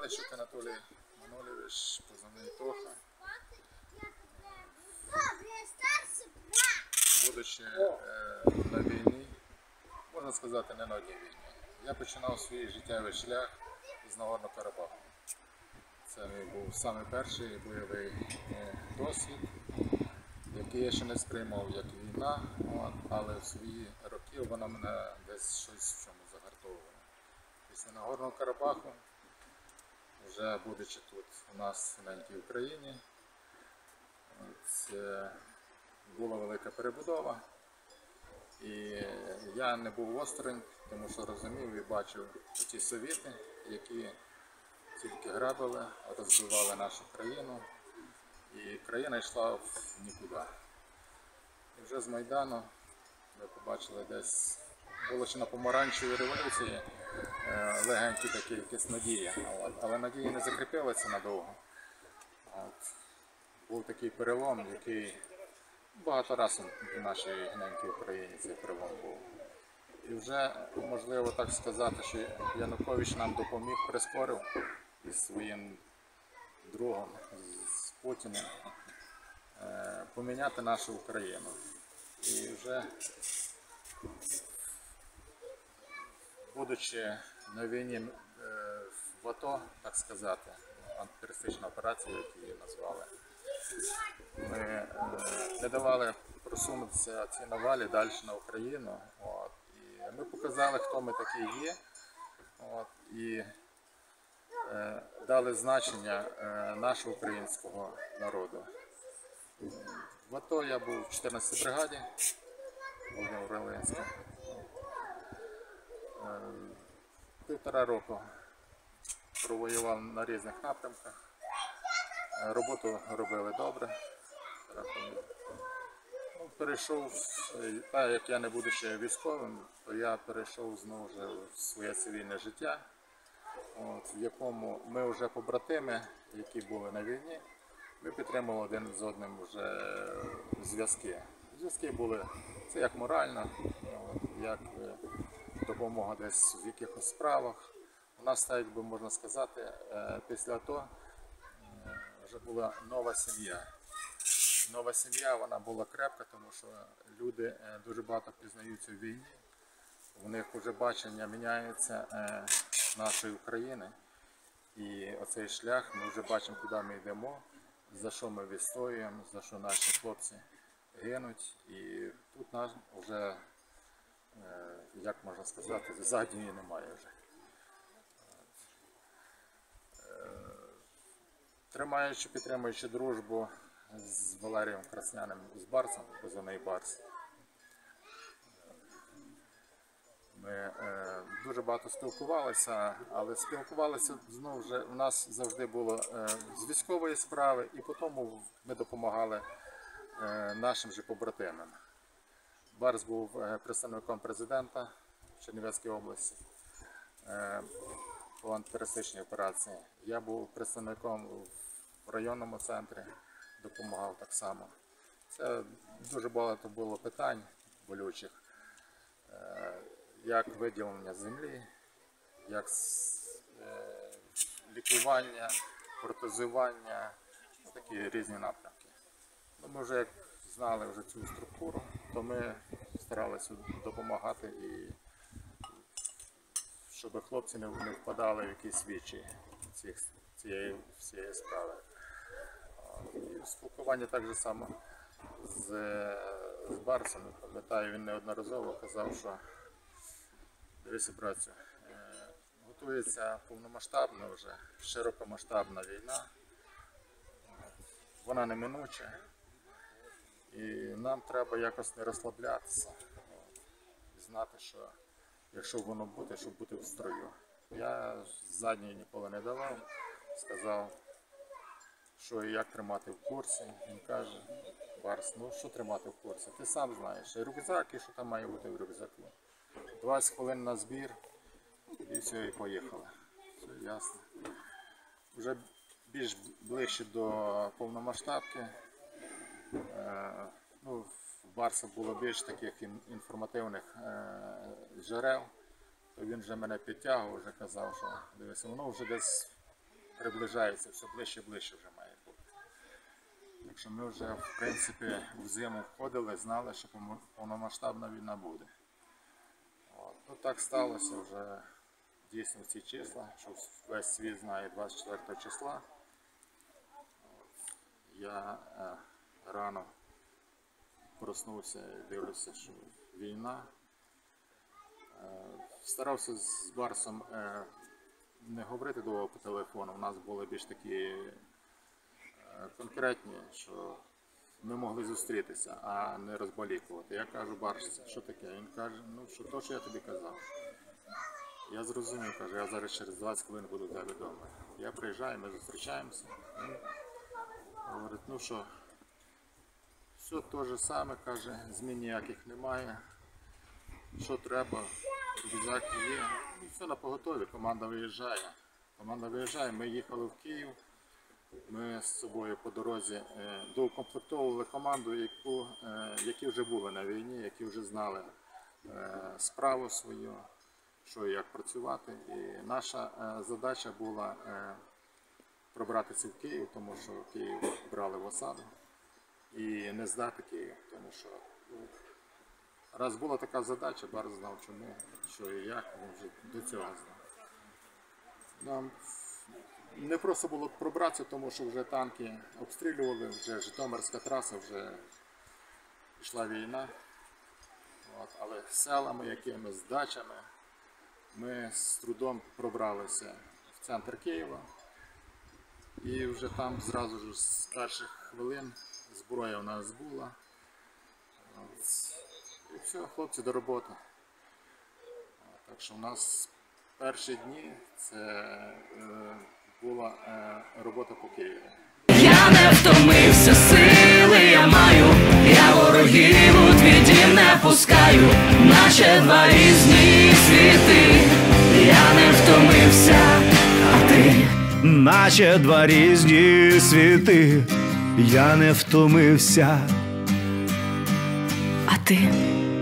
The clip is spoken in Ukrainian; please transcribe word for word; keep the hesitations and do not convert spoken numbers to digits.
Залищук Анатолій Манолійович, позивний Тоха. Будучи е, на війні, можна сказати, не на одній війні, я починав свій життєвий шлях з Нагорного Карабаху. Це мій був самий перший бойовий досвід, який я ще не сприймав як війна, але в свої роки вона мене десь щось в чому загартовувала. Після Нагорного Карабаху, вже будучи тут у нас в ненькій Україні, це була велика перебудова, і я не був осторонь, тому що розумів і бачив ті совєти, які тільки грабили, розбивали нашу країну, і країна йшла в нікуди. І вже з Майдану ми побачили десь, було ще на помаранчевій революції, легенькі такі якісь надії, але надії не закріпилися надовго. От. Був такий перелом, який багато разів в нашій ненькій Україні цей перелом був. І вже, можливо так сказати, що Янукович нам допоміг, прискорив із своїм другом, з Путіним, поміняти нашу Україну. І вже, будучи на війні в АТО, так сказати, антитерористична операція, яку її назвали, ми не давали просунутися ці навалі далі на Україну. От. І ми показали, хто ми такі є. От. І е, дали значення е, нашого українського народу. В АТО я був в чотирнадцятій бригаді Володимир-Волинська. Е, півтора року провоював на різних напрямках. Роботу робили добре. Ну, перейшов, так як я не будучи військовим, то я перейшов знову вже в своє цивільне життя, от, в якому ми вже побратими, які були на війні, ми підтримували один з одним вже зв'язки. Зв'язки були, це як морально, от, як допомога десь в якихось справах. У нас, так якби можна сказати, після того вже була нова сім'я. Нова сім'я, вона була крепка, тому що люди дуже багато пізнаються в війні. У них вже бачення міняється нашої України. І оцей шлях, ми вже бачимо, куди ми йдемо, за що ми відстоюємо, за що наші хлопці гинуть. І тут нас вже, як можна сказати, задньої немає вже. Тримаючи, підтримуючи дружбу з Валерієм Красняним, з Барсом, позивний Барс. Ми е, дуже багато спілкувалися, але спілкувалися знову ж, у нас завжди було е, з військової справи, і потім ми допомагали е, нашим же побратимам. Барс був е, представником президента в Чернівецькій області е, по антитерористичній операції. Я був представником в районному центрі, допомагав так само. Це дуже багато було питань болючих, як виділення землі, як лікування, протезування, такі різні напрямки. Ми вже як знали вже цю структуру, то ми старалися допомагати, і щоб хлопці не впадали в якісь вічі цієї всієї справи. І спілкування так же само з, з Барсом. Пам'ятаю, він неодноразово казав, що дивися, братцю, готується повномасштабна вже, широкомасштабна війна, вона неминуча, і нам треба якось не розслаблятися, і знати, що якщо воно буде, щоб бути в строю. Я задньої ніколи не давав, сказав, що і як тримати в курсі. Він каже: Барс, ну що тримати в курсі? Ти сам знаєш, і рюкзак, і що там має бути в рюкзаку. двадцять хвилин на збір, і все, і поїхали. Все ясно. Вже більш ближче до повномасштабки, е, ну, в Барса було більш таких інформативних е, джерел, то він вже мене підтягував, вже казав, що дивися, воно вже десь приближається, все ближче і ближче вже має бути. Так що ми вже, в принципі, в зиму входили, знали, що повномасштабна війна буде. От. Ну, так сталося вже дійсно ці числа, що весь світ знає двадцять четвертого числа. От. Я е, рано проснувся і дивлюся, що війна. Е, старався з Барсом е, не говорити довго по телефону, у нас були більш такі е, конкретні, що ми могли зустрітися, а не розбалікувати. Я кажу, Барс, що таке? Він каже, ну що то, що я тобі казав. Я зрозумів, каже, я зараз через двадцять хвилин буду в тебе вдома. Я приїжджаю, ми зустрічаємося. Він говорить, ну що, все те ж саме, каже, змін ніяких немає. Що треба, рюкзак є. Ну, все на поготові, команда виїжджає. Команда виїжджає, ми їхали в Київ. Ми з собою по дорозі е, доукомплектовували команду, яку, е, які вже були на війні, які вже знали е, справу свою, що і як працювати. І наша е, задача була е, пробратися в Київ, тому що Київ брали в осаду, і не здати Київ, тому що ну, раз була така задача, Барс знав чому, що і як, він вже до цього знав. Нам не просто було пробратися, тому що вже танки обстрілювали, вже Житомирська траса, вже йшла війна. От, але селами, якимись дачами ми з трудом пробралися в центр Києва. І вже там зразу ж з перших хвилин зброя у нас була. От, і все, хлопці, до роботи. От, так що у нас перші дні це е, була е, робота по Києві. Я не втомився, сили я маю, я ворогів у твій дім не пускаю, наче два різні світи. Я не втомився, а ти? Наче два різні світи. Я не втомився. А ти?